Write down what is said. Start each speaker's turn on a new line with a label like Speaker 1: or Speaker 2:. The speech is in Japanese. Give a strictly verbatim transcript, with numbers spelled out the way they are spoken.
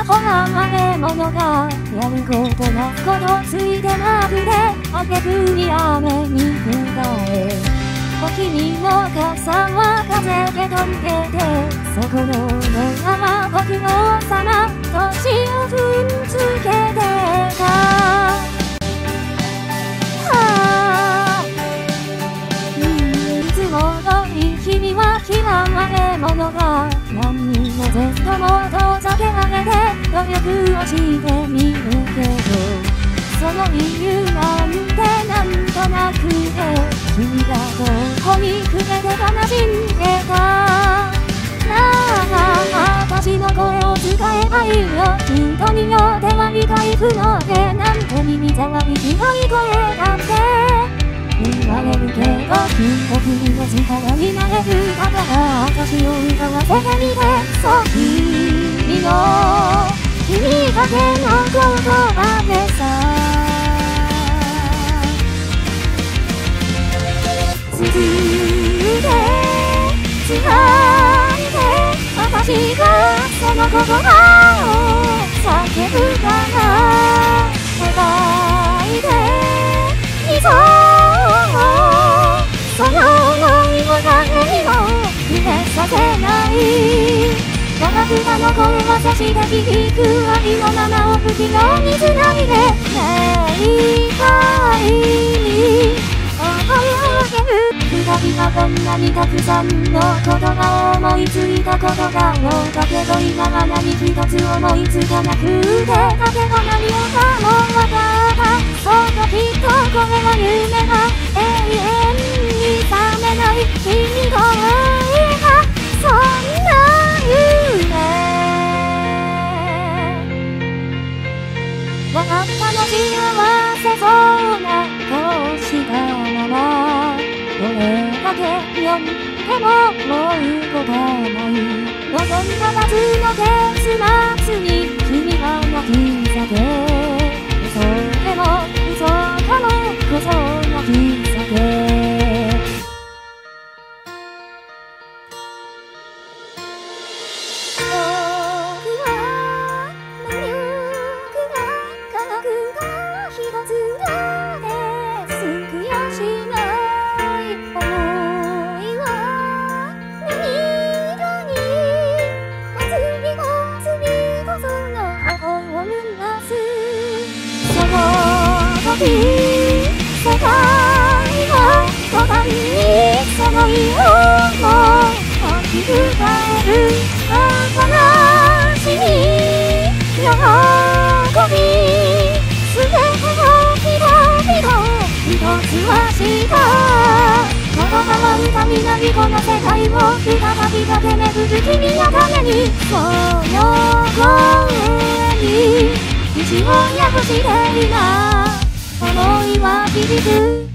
Speaker 1: ほらあれ者がやることなことついてなくてあげくに雨に降えお君の傘は風で飛んでてそこのままご苦労様年を踏んつけてた君は嫌われ者が何にもぜとも遠ざけられて努力をしてみるけどその理由なんてなんとなくて君がどこにくれて悲しんでたなあ私の声を使えばいいよヒントによっては理解不能でなんて耳障りひどい声だって言われるけどきっと君の力になれるだから私を歌わせてみてそう君の君だけの言葉でさ続いてつないで私がその言葉を叫ぶから描いてみそうその想いを誰にも触れさせないガラクタの声はそして響く愛のままを不器用につないで明快に思いを分ける二人がこんなにたくさんのことが思いついたことがろうだけど今は何一つ思いつかなくてだけど何をかも分かったそうときっとこれは夢が永遠に覚めない君といえばそんな夢笑ったの幸せそうな顔したままどれだけ読んでももうことない望んだ夏の結末に君が泣き叫嘘でも嘘かもこそ泣き叫世界は途端にその色を吹き替える悲しみ喜びすべての人々一つはした言葉は歌になりこの世界を再び駆け巡る君のためにその声に道を破していな想いは響く